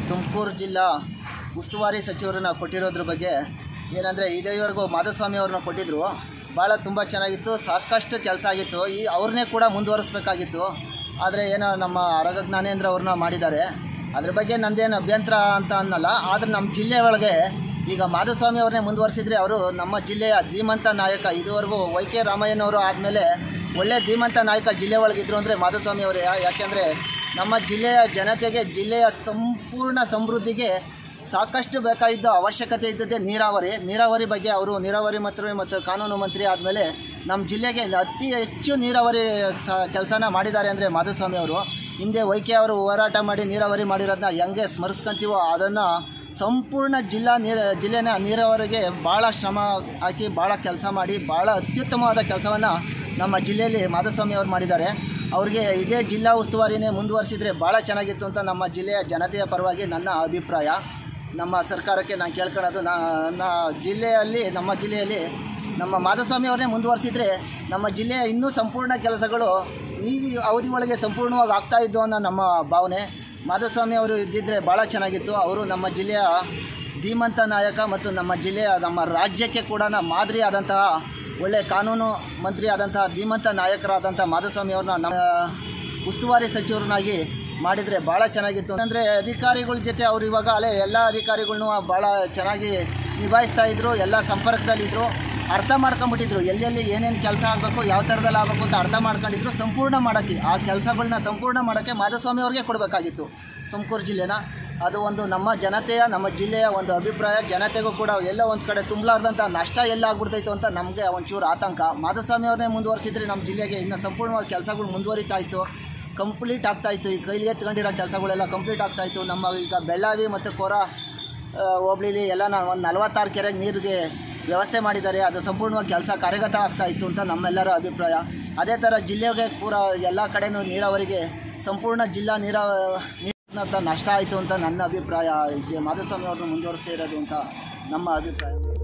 ತುಮಕೂರು ಜಿಲ್ಲಾ ಉಸ್ತುವಾರಿ ಸಚಿವರನ್ನ ಕೊಟ್ಟಿರೋದ್ರ ಬಗ್ಗೆ ಏನಂದರೆ ಇದೇವರೆಗೂ ಮಾಧುಸ್ವಾಮಿ ಅವ್ರನ್ನ ಕೊಟ್ಟಿದ್ದರು. ಭಾಳ ತುಂಬ ಚೆನ್ನಾಗಿತ್ತು, ಸಾಕಷ್ಟು ಕೆಲಸ ಆಗಿತ್ತು. ಅವ್ರನ್ನೇ ಕೂಡ ಮುಂದುವರಿಸ್ಬೇಕಾಗಿತ್ತು. ಆದರೆ ಏನೋ ನಮ್ಮ ಆರೋಗ್ಯ ಜ್ಞಾನೇಂದ್ರ ಅವ್ರನ್ನ ಮಾಡಿದ್ದಾರೆ. ಅದ್ರ ಬಗ್ಗೆ ನಂದೇನು ಅಭ್ಯಂತರ ಅಂತ ಅನ್ನಲ್ಲ. ಆದರೆ ನಮ್ಮ ಜಿಲ್ಲೆ ಒಳಗೆ ಈಗ ಮಾಧುಸ್ವಾಮಿ ಅವ್ರನ್ನೇ ಮುಂದುವರಿಸಿದರೆ ಅವರು ನಮ್ಮ ಜಿಲ್ಲೆಯ ಧೀಮಂತ ನಾಯಕ. ಇದುವರೆಗೂ YK ರಾಮಯ್ಯನವರು ಆದಮೇಲೆ ಒಳ್ಳೆ ಧೀಮಂತ ನಾಯಕ ಜಿಲ್ಲೆ ಒಳಗಿದ್ರು ಅಂದರೆ ಮಾಧುಸ್ವಾಮಿ ಅವರೇ. ಯಾಕೆಂದರೆ ನಮ್ಮ ಜಿಲ್ಲೆಯ ಜನತೆಗೆ, ಜಿಲ್ಲೆಯ ಸಂಪೂರ್ಣ ಸಮೃದ್ಧಿಗೆ ಸಾಕಷ್ಟು ಬೇಕಾಗಿದ್ದ ಅವಶ್ಯಕತೆ ಇದ್ದದ್ದೇ ನೀರಾವರಿ ಬಗ್ಗೆ ಅವರು ನೀರಾವರಿ ಮಂತ್ರಿ ಮತ್ತು ಕಾನೂನು ಮಂತ್ರಿ ಆದಮೇಲೆ ನಮ್ಮ ಜಿಲ್ಲೆಗೆ ಅತಿ ಹೆಚ್ಚು ನೀರಾವರಿ ಕೆಲಸನ ಮಾಡಿದ್ದಾರೆ ಅಂದರೆ ಮಾಧುಸ್ವಾಮಿ ಅವರು. ಹಿಂದೆ YK ಅವರು ಹೋರಾಟ ಮಾಡಿ ನೀರಾವರಿ ಮಾಡಿರೋದನ್ನ ಹೆಂಗೆ ಸ್ಮರಿಸ್ಕೊಂತೀವೋ ಅದನ್ನು ಸಂಪೂರ್ಣ ಜಿಲ್ಲೆನ ನೀರಾವರಿಗೆ ಭಾಳ ಶ್ರಮ ಹಾಕಿ ಭಾಳ ಕೆಲಸ ಮಾಡಿ ಭಾಳ ಅತ್ಯುತ್ತಮವಾದ ಕೆಲಸವನ್ನು ನಮ್ಮ ಜಿಲ್ಲೆಯಲ್ಲಿ ಮಾಧುಸ್ವಾಮಿ ಅವರು ಮಾಡಿದ್ದಾರೆ. ಅವ್ರಿಗೆ ಇದೇ ಜಿಲ್ಲಾ ಉಸ್ತುವಾರಿನೇ ಮುಂದುವರಿಸಿದರೆ ಭಾಳ ಚೆನ್ನಾಗಿತ್ತು ಅಂತ ನಮ್ಮ ಜಿಲ್ಲೆಯ ಜನತೆಯ ಪರವಾಗಿ ನನ್ನ ಅಭಿಪ್ರಾಯ. ನಮ್ಮ ಸರ್ಕಾರಕ್ಕೆ ನಾನು ಕೇಳ್ಕೊಳ್ಳೋದು, ನಮ್ಮ ಜಿಲ್ಲೆಯಲ್ಲಿ ನಮ್ಮ ಮಾಧುಸ್ವಾಮಿ ಅವರನ್ನೇ ಮುಂದುವರಿಸಿದರೆ ನಮ್ಮ ಜಿಲ್ಲೆಯ ಇನ್ನೂ ಸಂಪೂರ್ಣ ಕೆಲಸಗಳು ಈ ಅವಧಿ ಒಳಗೆ ಸಂಪೂರ್ಣವಾಗಿ ಆಗ್ತಾಯಿದ್ದು ಅನ್ನೋ ನಮ್ಮ ಭಾವನೆ. ಮಾಧುಸ್ವಾಮಿ ಅವರು ಇದ್ದಿದ್ದರೆ ಭಾಳ ಚೆನ್ನಾಗಿತ್ತು. ಅವರು ನಮ್ಮ ಜಿಲ್ಲೆಯ ಧೀಮಂತ ನಾಯಕ ಮತ್ತು ನಮ್ಮ ರಾಜ್ಯಕ್ಕೆ ಕೂಡ ಮಾದರಿ ಆದಂತಹ ಒಳ್ಳೆಯ ಕಾನೂನು ಮಂತ್ರಿ ಆದಂತಹ ಧೀಮಂತ ನಾಯಕರಾದಂಥ ಮಾಧುಸ್ವಾಮಿ ಅವ್ರನ್ನ ನಮ್ಮ ಉಸ್ತುವಾರಿ ಸಚಿವರನ್ನಾಗಿ ಮಾಡಿದರೆ ಭಾಳ ಚೆನ್ನಾಗಿತ್ತು. ಅಂದರೆ ಅಧಿಕಾರಿಗಳ ಜೊತೆ ಅವರು ಇವಾಗ ಎಲ್ಲ ಅಧಿಕಾರಿಗಳ್ನೂ ಭಾಳ ಚೆನ್ನಾಗಿ ನಿಭಾಯಿಸ್ತಾಯಿದ್ರು, ಎಲ್ಲ ಸಂಪರ್ಕದಲ್ಲಿದ್ದರು, ಅರ್ಥ ಮಾಡ್ಕೊಂಬಿಟ್ಟಿದ್ರು. ಎಲ್ಲೆಲ್ಲಿ ಏನೇನು ಕೆಲಸ ಆಗಬೇಕು, ಯಾವ ಥರದಲ್ಲಿ ಆಗಬೇಕು ಅಂತ ಅರ್ಥ ಮಾಡ್ಕೊಂಡಿದ್ರು. ಸಂಪೂರ್ಣ ಮಾಡೋಕ್ಕೆ ಆ ಕೆಲಸಗಳನ್ನ ಸಂಪೂರ್ಣ ಮಾಡೋಕ್ಕೆ ಮಾಧುಸ್ವಾಮಿ ಅವ್ರಿಗೆ ಕೊಡಬೇಕಾಗಿತ್ತು ತುಮಕೂರು ಜಿಲ್ಲೆನ. ಅದು ಒಂದು ನಮ್ಮ ಜನತೆಯ, ನಮ್ಮ ಜಿಲ್ಲೆಯ ಒಂದು ಅಭಿಪ್ರಾಯ. ಜನತೆಗೂ ಕೂಡ ಎಲ್ಲ ಒಂದು ಕಡೆ ತುಂಬಲಾರ್ದಂಥ ನಷ್ಟ ಎಲ್ಲ ಆಗ್ಬಿಡ್ತಾಯಿತ್ತು ಅಂತ ನಮಗೆ ಒಂಚೂರು ಆತಂಕ. ಮಾಧುಸ್ವಾಮಿ ಅವ್ರನ್ನೇ ಮುಂದುವರಿಸಿದರೆ ನಮ್ಮ ಜಿಲ್ಲೆಗೆ ಇನ್ನೂ ಸಂಪೂರ್ಣವಾದ ಕೆಲಸಗಳು ಮುಂದುವರಿತಾ ಇತ್ತು, ಕಂಪ್ಲೀಟ್ ಆಗ್ತಾಯಿತ್ತು. ಈ ಕೈಲಿ ಎತ್ಕೊಂಡಿರೋ ಕೆಲಸಗಳೆಲ್ಲ ಕಂಪ್ಲೀಟ್ ಆಗ್ತಾಯಿತ್ತು. ನಮ್ಮ ಈಗ ಬೆಳ್ಳಾವಿ ಮತ್ತು ಕೋರ ಹೋಬಳಿಲಿ ಎಲ್ಲ ಒಂದು 46 ಕೆರೆಗೆ ನೀರಿಗೆ ವ್ಯವಸ್ಥೆ ಮಾಡಿದ್ದಾರೆ. ಅದು ಸಂಪೂರ್ಣವಾಗಿ ಕೆಲಸ ಕಾರ್ಯಗತ ಆಗ್ತಾಯಿತ್ತು ಅಂತ ನಮ್ಮೆಲ್ಲರ ಅಭಿಪ್ರಾಯ. ಅದೇ ಥರ ಜಿಲ್ಲೆಗೆ ಪೂರ ಎಲ್ಲ ಕಡೆಯೂ ನೀರಾವರಿಗೆ ಸಂಪೂರ್ಣ ಜಿಲ್ಲಾ ನೀರಿನ ನಷ್ಟ ಆಯಿತು ಅಂತ ನನ್ನ ಅಭಿಪ್ರಾಯ. ಮಾಧುಸ್ವಾಮಿ ಅವ್ರನ್ನ ಮುಂದುವರಿಸ್ತಾ ಇರೋದು ಅಂತ ನಮ್ಮ ಅಭಿಪ್ರಾಯ.